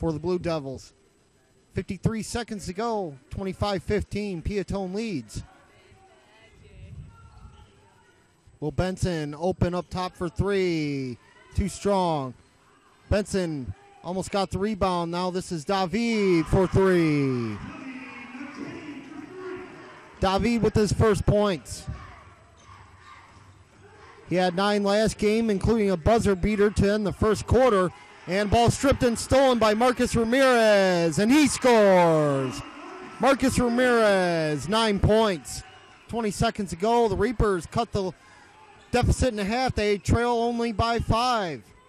for the Blue Devils. 53 seconds to go, 25-15, Piatone leads. Will Benson open up top for three? Too strong. Benson almost got the rebound. Now this is Dahveed for three. Dahveed with his first points. He had 9 last game, including a buzzer beater to end the first quarter. And ball stripped and stolen by Marcus Ramirez, and he scores. Marcus Ramirez, 9 points. 20 seconds to go. The Reapers cut the deficit in half. They trail only by 5.